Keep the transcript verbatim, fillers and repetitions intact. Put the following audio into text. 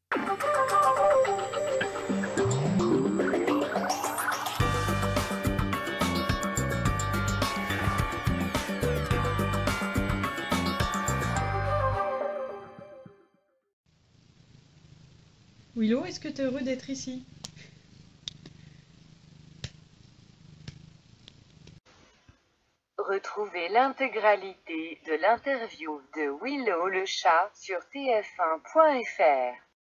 Willow, est-ce que tu es heureux d'être ici? Retrouvez l'intégralité de l'interview de Willow le chat sur T F un point F R.